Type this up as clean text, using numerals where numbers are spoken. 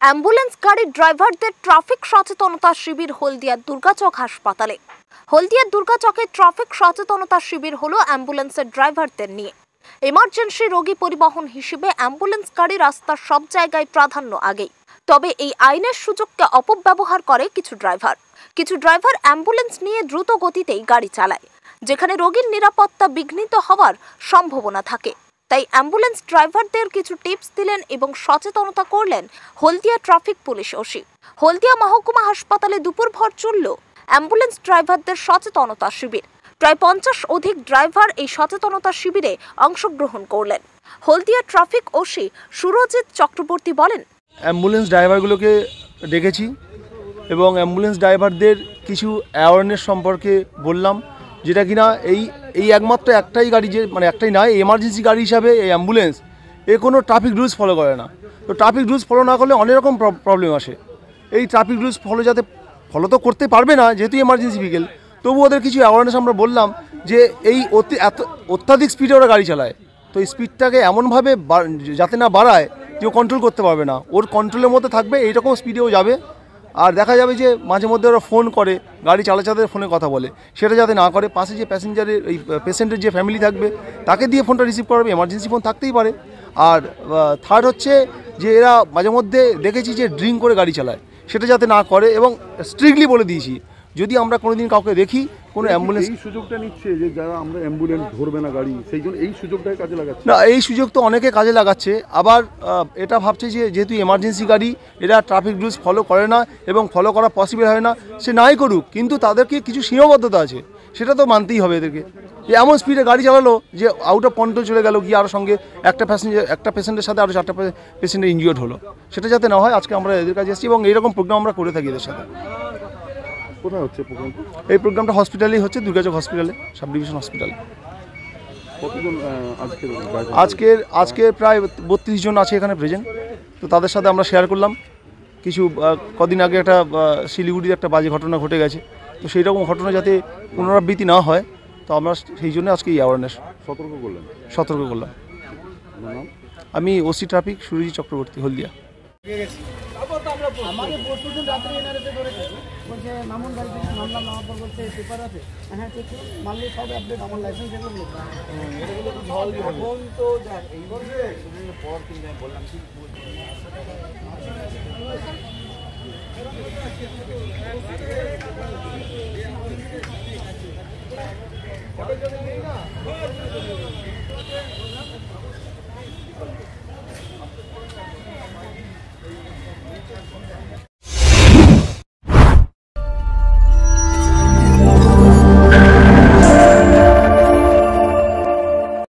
Ambulance গাড়ির ড্রাইভারদের traffic সচেতনতা শিবির হলদিয়ার দুর্গাচক হাসপাতালে। হলদিয়ার দুর্গাচকে ট্রাফিক সচেতনতা শিবির হলো অ্যাম্বুলেন্সের ড্রাইভারদের নিয়ে। এমার্জেন্সি রোগী পরিবহন হিসেবে অ্যাম্বুলেন্স গাড়ি রাস্তার সব জায়গায় প্রাধান্য আগেই। তবে এই আইনের সুযোগকে অপব্যবহার করে কিছু ড্রাইভার অ্যাম্বুলেন্স নিয়ে দ্রুত গতিতেই গাড়ি চালায়, যেখানে রোগীর নিরাপত্তা বিঘ্নিত হওয়ার সম্ভাবনা থাকে। তাই অ্যাম্বুলেন্স ড্রাইভারদের কিছু টিপস দিলেন এবং সচেতনতা করলেন Haldia traffic police OC. Haldia মহকুমা হাসপাতালে দুপুরভর চলল অ্যাম্বুলেন্স ড্রাইভারদের সচেতনতা শিবির। প্রায় 50 অধিক ড্রাইভার এই সচেতনতা শিবিরে অংশগ্রহণ করলেন। হলদিয়া ট্রাফিক ওসি সুরজিৎ চক্রবর্তী বলেন, অ্যাম্বুলেন্স ড্রাইভারগুলোকে ডেকেছি এবং অ্যাম্বুলেন্স ড্রাইভারদের কিছু অ্যাওয়ারনেস সম্পর্কে বললাম, যেটা কিনা এই একমাত্র একটাই গাড়ি, যে মানে একটাই নয়, এমার্জেন্সি গাড়ি হিসাবে এই অ্যাম্বুলেন্স কোনো ট্রাফিক রুলস ফলো করে না। তো ট্রাফিক রুলস ফলো না করলে অনেক রকম প্রবলেম আসে। এই ট্রাফিক রুলস ফলো তো করতে পারবে না, যেহেতু এমার্জেন্সি ভেহিকেল, তবু ওদের কিছু অ্যাওয়ারনেস আমরা বললাম যে এই অত্যাধিক স্পিডে ওরা গাড়ি চালায়, তো এই স্পিডটাকে এমনভাবে যাতে না বাড়ায় যে ও কন্ট্রোল করতে পারবে না, ওর কন্ট্রোলের মধ্যে থাকবে, এইরকম স্পিডেও যাবে। আর দেখা যাবে যে মাঝে মধ্যে ওরা ফোন করে, গাড়ি চালাতে ফোনে কথা বলে, সেটা যাতে না করে। পাশে যে প্যাসেঞ্জারের এই পেশেন্টের যে ফ্যামিলি থাকবে তাকে দিয়ে ফোনটা রিসিভ করাবে, এমার্জেন্সি ফোন থাকতেই পারে। আর থার্ড হচ্ছে যে এরা মাঝে মধ্যে দেখেছি যে ড্রিঙ্ক করে গাড়ি চালায়, সেটা যাতে না করে এবং স্ট্রিক্টলি বলে দিয়েছি, যদি আমরা কোনোদিন কাউকে দেখি কোনো অ্যাম্বুলেন্স এই সুযোগটা নিচ্ছে যে যারা আমরা অ্যাম্বুলেন্স ধরবে না গাড়ি, সেই জন্য এই সুযোগটাই কাজে লাগাচ্ছে না। এই সুযোগ তো অনেকে কাজে লাগাচ্ছে, আবার এটা ভাবছে যে যেহেতু এমার্জেন্সি গাড়ি, এরা ট্রাফিক রুলস ফলো করে না এবং ফলো করা পসিবল হয় না, সে নাই করুক, কিন্তু তাদেরকে কিছু সীমাবদ্ধতা আছে, সেটা তো মানতেই হবে এদেরকে। যে এমন স্পিডে গাড়ি চালালো যে আউট অফ কন্ট্রোল চলে গেল, গিয়ে আরও সঙ্গে একটা পেশেন্টের সাথে আরও 4টা পেশেন্টের ইনজিওর্ড হলো, সেটা যাতে না হয় আজকে আমরা এদের কাছে এসেছি এবং এইরকম প্রোগ্রাম আমরা করে থাকি এদের সাথে। কোথায় হচ্ছে প্রোগ্রামটা? এই প্রোগ্রামটা হসপিটালেই হচ্ছে, দুর্গাচক হসপিটালে, সাব ডিভিশন হসপিটালে। কতজন আজকে প্রায় 32 জন আছে এখানে প্রেজেন্ট। তো তাদের সাথে আমরা শেয়ার করলাম কিছু। কদিন আগে একটা শিলিগুড়ির একটা বাজে ঘটনা ঘটে গেছে, তো সেই রকম ঘটনা যাতে পুনরাবৃত্তি না হয়, তো আমরা সেই জন্য আজকে এই অ্যাওয়ারনেস সতর্ক করলাম। আমি ওসি ট্রাফিক সুরজিৎ চক্রবর্তী, হলদিয়া। আমাকে পরশুদিন রাত্রে এনআরএতে ধরেছে, বলছে মামুন গাড়ি থেকে নামলাম, নামার পর বলছে পেপার আছে, হ্যাঁ ঠিক মানলে সব আপডেট, আমার লাইসেন্স এগুলো এখন তো দেখ এই বলছে পর কিন্তু বললাম কি